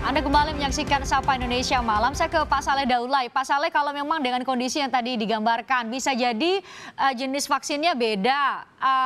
Anda kembali menyaksikan Sapa Indonesia Malam. Saya ke Pak Saleh Daulay. Pak Saleh, kalau memang dengan kondisi yang tadi digambarkan, bisa jadi jenis vaksinnya beda,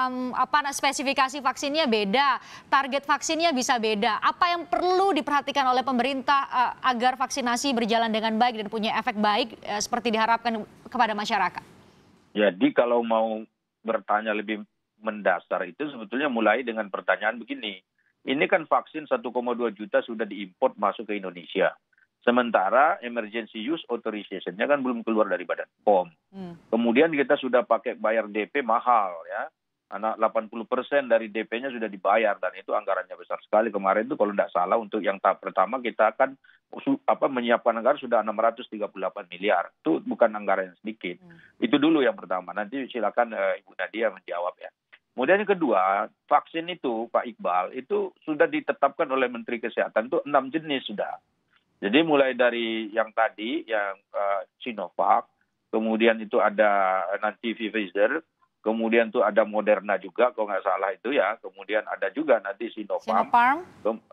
spesifikasi vaksinnya beda, target vaksinnya bisa beda. Apa yang perlu diperhatikan oleh pemerintah agar vaksinasi berjalan dengan baik dan punya efek baik seperti diharapkan kepada masyarakat? Jadi kalau mau bertanya lebih mendasar itu sebetulnya mulai dengan pertanyaan begini. Ini kan vaksin 1,2 juta sudah diimport masuk ke Indonesia. Sementara emergency use authorization-nya kan belum keluar dari Badan POM. Kemudian kita sudah pakai bayar DP mahal ya. Anak 80% dari DP-nya sudah dibayar dan itu anggarannya besar sekali. Kemarin itu kalau tidak salah untuk yang tahap pertama kita akan menyiapkan anggaran sudah 638 miliar. Itu bukan anggaran yang sedikit. Itu dulu yang pertama. Nanti silakan Ibu Nadia menjawab ya. Kemudian yang kedua, vaksin itu Pak Iqbal itu sudah ditetapkan oleh Menteri Kesehatan itu 6 jenis sudah. Jadi mulai dari yang tadi yang Sinovac, kemudian itu ada nanti Pfizer, kemudian itu ada Moderna juga kalau nggak salah itu ya, kemudian ada juga nanti Sinopharm.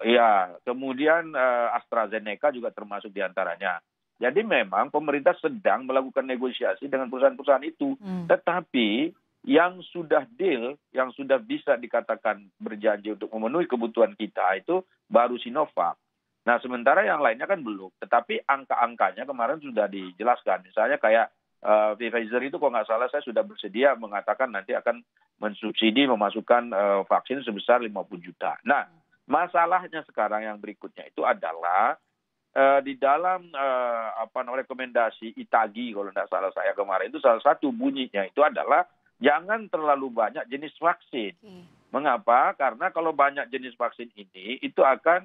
Kemudian AstraZeneca juga termasuk diantaranya. Jadi memang pemerintah sedang melakukan negosiasi dengan perusahaan-perusahaan itu, tetapi yang sudah deal, yang sudah bisa dikatakan berjanji untuk memenuhi kebutuhan kita itu baru Sinovac. Nah sementara yang lainnya kan belum, tetapi angka-angkanya kemarin sudah dijelaskan. Misalnya kayak Pfizer itu kalau nggak salah saya sudah bersedia mengatakan nanti akan mensubsidi memasukkan vaksin sebesar 50 juta. Nah masalahnya sekarang yang berikutnya itu adalah di dalam rekomendasi ITAGI kalau tidak salah saya kemarin itu salah satu bunyinya itu adalah jangan terlalu banyak jenis vaksin. Mengapa? Karena kalau banyak jenis vaksin ini itu akan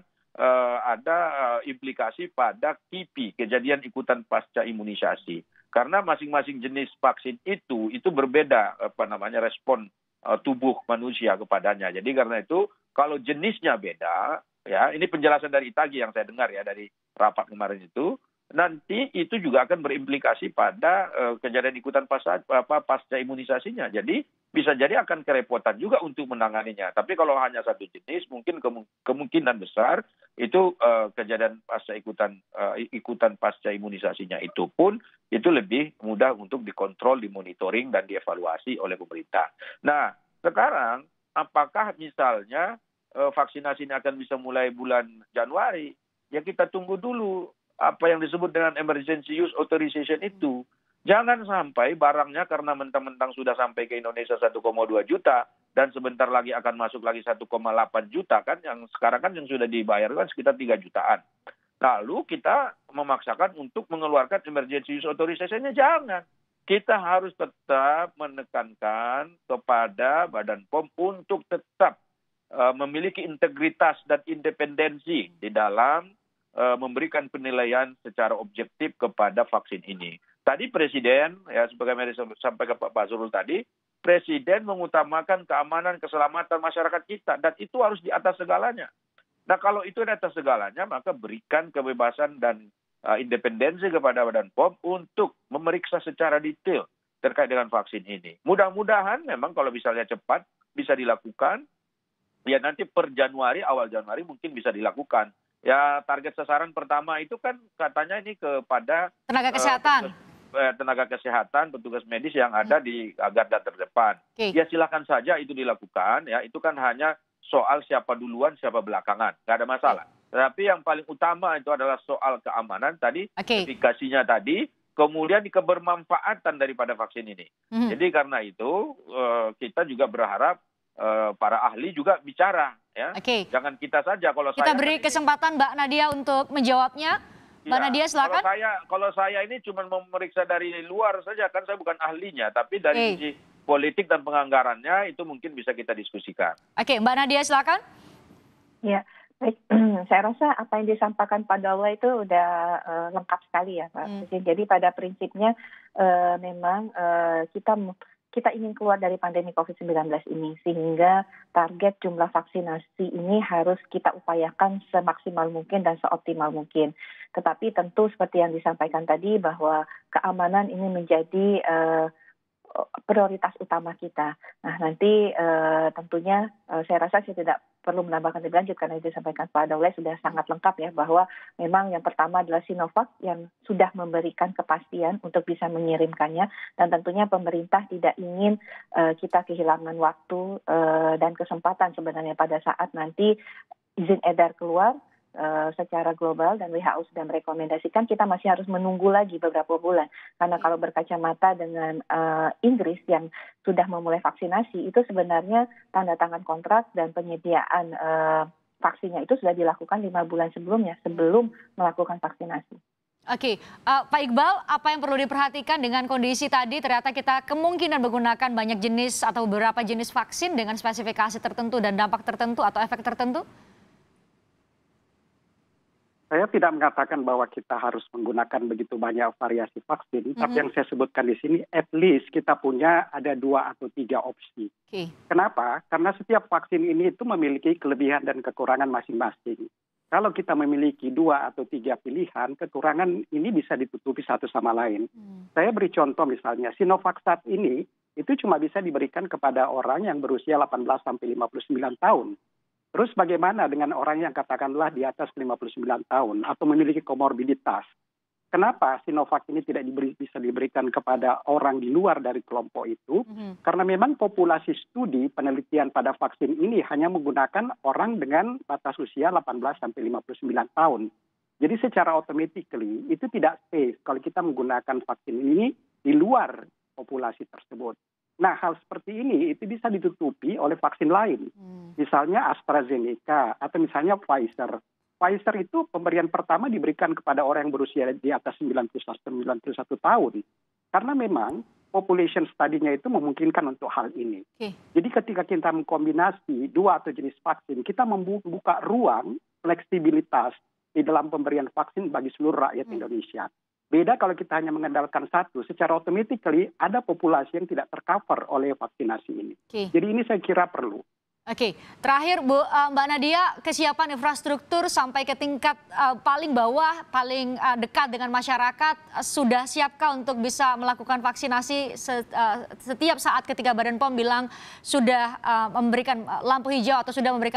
ada implikasi pada KIPI, kejadian ikutan pasca imunisasi. Karena masing-masing jenis vaksin itu berbeda respon tubuh manusia kepadanya. Jadi karena itu kalau jenisnya beda, ya ini penjelasan dari ITAGI yang saya dengar ya dari rapat kemarin itu. Nanti itu juga akan berimplikasi pada kejadian ikutan pasca imunisasinya. Jadi bisa jadi akan kerepotan juga untuk menanganinya. Tapi kalau hanya satu jenis, mungkin kemungkinan besar itu kejadian pasca ikutan pasca imunisasinya itu pun itu lebih mudah untuk dikontrol, dimonitoring dan dievaluasi oleh pemerintah. Nah sekarang apakah misalnya vaksinasi ini akan bisa mulai bulan Januari? Ya kita tunggu dulu apa yang disebut dengan emergency use authorization itu. Jangan sampai barangnya karena mentang-mentang sudah sampai ke Indonesia 1,2 juta dan sebentar lagi akan masuk lagi 1,8 juta kan yang sekarang kan yang sudah dibayar kan sekitar 3 jutaan. Lalu kita memaksakan untuk mengeluarkan emergency use authorization-nya jangan. Kita harus tetap menekankan kepada Badan POM untuk tetap memiliki integritas dan independensi di dalam memberikan penilaian secara objektif kepada vaksin ini. Tadi Presiden, ya sebagaimana disampaikan Pak Fazrul tadi, Presiden mengutamakan keamanan, keselamatan masyarakat kita, dan itu harus di atas segalanya. Nah kalau itu di atas segalanya, maka berikan kebebasan dan independensi kepada Badan POM untuk memeriksa secara detail terkait dengan vaksin ini. Mudah-mudahan memang kalau misalnya cepat bisa dilakukan, ya nanti per Januari, awal Januari mungkin bisa dilakukan. Ya target sasaran pertama itu kan katanya ini kepada tenaga kesehatan. Tenaga kesehatan, petugas medis yang ada di garda terdepan. Ya silakan saja itu dilakukan. Ya itu kan hanya soal siapa duluan, siapa belakangan, nggak ada masalah. Tapi yang paling utama itu adalah soal keamanan tadi, efikasinya tadi, kemudian kebermanfaatan daripada vaksin ini. Jadi karena itu kita juga berharap para ahli juga bicara. Ya. Jangan kita saja. Kita beri kesempatan Mbak Nadia untuk menjawabnya. Mbak Nadia silakan. Kalau saya ini cuma memeriksa dari luar saja, kan saya bukan ahlinya, tapi dari sisi politik dan penganggarannya itu mungkin bisa kita diskusikan. Mbak Nadia silakan. Ya, baik. Saya rasa apa yang disampaikan Pak Daulay itu udah lengkap sekali ya Pak. Jadi pada prinsipnya memang kita ingin keluar dari pandemi COVID-19 ini, sehingga target jumlah vaksinasi ini harus kita upayakan semaksimal mungkin dan seoptimal mungkin. Tetapi tentu seperti yang disampaikan tadi bahwa keamanan ini menjadi prioritas utama kita. Nah, nanti tentunya saya rasa saya tidak perlu menambahkan lebih lanjut karena itu disampaikan Pak Daulay sudah sangat lengkap ya, bahwa memang yang pertama adalah Sinovac yang sudah memberikan kepastian untuk bisa mengirimkannya, dan tentunya pemerintah tidak ingin kita kehilangan waktu dan kesempatan sebenarnya pada saat nanti izin edar keluar secara global dan WHO sudah merekomendasikan, kita masih harus menunggu lagi beberapa bulan. Karena kalau berkacamata dengan Inggris yang sudah memulai vaksinasi, itu sebenarnya tanda tangan kontrak dan penyediaan vaksinnya itu sudah dilakukan 5 bulan sebelumnya, sebelum melakukan vaksinasi. Oke, Pak Iqbal, apa yang perlu diperhatikan dengan kondisi tadi? Ternyata kita kemungkinan menggunakan banyak jenis atau beberapa jenis vaksin dengan spesifikasi tertentu dan dampak tertentu atau efek tertentu? Saya tidak mengatakan bahwa kita harus menggunakan begitu banyak variasi vaksin, tapi yang saya sebutkan di sini, at least kita punya ada 2 atau 3 opsi. Kenapa? Karena setiap vaksin ini itu memiliki kelebihan dan kekurangan masing-masing. Kalau kita memiliki 2 atau 3 pilihan, kekurangan ini bisa ditutupi satu sama lain. Saya beri contoh misalnya, Sinovac saat ini itu cuma bisa diberikan kepada orang yang berusia 18 sampai 59 tahun. Terus bagaimana dengan orang yang katakanlah di atas 59 tahun atau memiliki komorbiditas? Kenapa Sinovac ini tidak bisa diberikan kepada orang di luar dari kelompok itu? Karena memang populasi studi penelitian pada vaksin ini hanya menggunakan orang dengan batas usia 18 sampai 59 tahun. Jadi secara automatically itu tidak safe kalau kita menggunakan vaksin ini di luar populasi tersebut. Nah, hal seperti ini itu bisa ditutupi oleh vaksin lain. Misalnya AstraZeneca atau misalnya Pfizer. Pfizer itu pemberian pertama diberikan kepada orang yang berusia di atas 91 tahun. Karena memang population study-nya itu memungkinkan untuk hal ini. Jadi ketika kita mengkombinasi 2 atau jenis vaksin, kita membuka ruang fleksibilitas di dalam pemberian vaksin bagi seluruh rakyat Indonesia. Beda kalau kita hanya mengandalkan satu, secara automatically ada populasi yang tidak tercover oleh vaksinasi ini. Jadi ini saya kira perlu. Oke, terakhir Mbak Nadia, kesiapan infrastruktur sampai ke tingkat paling bawah, paling dekat dengan masyarakat, sudah siapkah untuk bisa melakukan vaksinasi setiap saat ketika Badan POM bilang sudah memberikan lampu hijau atau sudah memberikan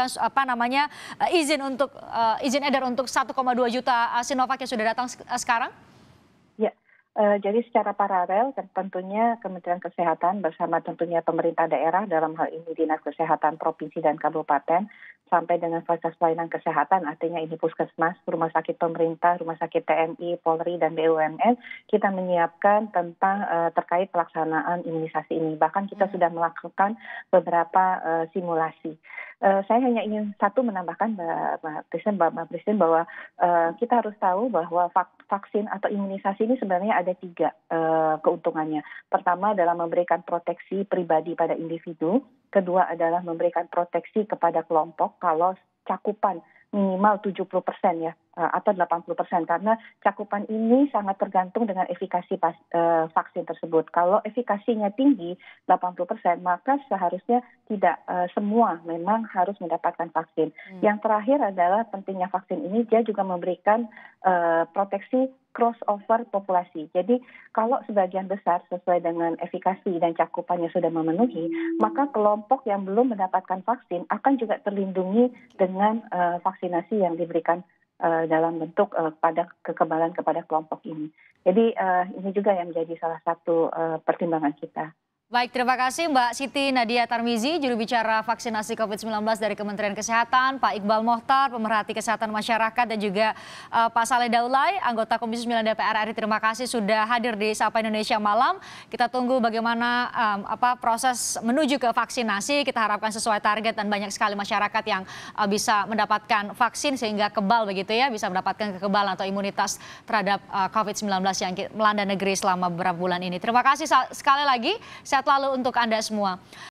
izin edar untuk 1,2 juta Sinovac yang sudah datang sekarang? Ya, jadi secara paralel tentunya Kementerian Kesehatan bersama tentunya pemerintah daerah, dalam hal ini Dinas Kesehatan Provinsi dan Kabupaten, sampai dengan fasilitas pelayanan kesehatan, artinya ini puskesmas, rumah sakit pemerintah, rumah sakit TNI, Polri, dan BUMN, kita menyiapkan tentang terkait pelaksanaan imunisasi ini. Bahkan kita sudah melakukan beberapa simulasi. Saya hanya ingin satu menambahkan Mbak Presiden bahwa kita harus tahu bahwa vaksin atau imunisasi ini sebenarnya ada 3 keuntungannya. Pertama adalah memberikan proteksi pribadi pada individu. Kedua adalah memberikan proteksi kepada kelompok kalau cakupan minimal 70% ya, atau 80%, karena cakupan ini sangat tergantung dengan efikasi vaksin tersebut. Kalau efikasinya tinggi 80%, maka seharusnya tidak semua memang harus mendapatkan vaksin. Yang terakhir adalah pentingnya vaksin ini, dia juga memberikan proteksi crossover populasi. Jadi kalau sebagian besar sesuai dengan efikasi dan cakupannya sudah memenuhi, maka kelompok yang belum mendapatkan vaksin akan juga terlindungi dengan vaksinasi yang diberikan dalam bentuk pada kekebalan kepada kelompok ini. Jadi ini juga yang menjadi salah satu pertimbangan kita. Baik, terima kasih Mbak Siti Nadia Tarmizi, juru bicara vaksinasi COVID-19 dari Kementerian Kesehatan, Pak Iqbal Mokhtar, pemerhati kesehatan masyarakat, dan juga Pak Saleh Daulay, anggota Komisi 9 DPR RI. Terima kasih sudah hadir di Sapa Indonesia Malam. Kita tunggu bagaimana proses menuju ke vaksinasi. Kita harapkan sesuai target dan banyak sekali masyarakat yang bisa mendapatkan vaksin sehingga kebal begitu ya, bisa mendapatkan kekebalan atau imunitas terhadap COVID-19 yang melanda negeri selama beberapa bulan ini. Terima kasih sekali lagi. Sehat selalu untuk Anda semua.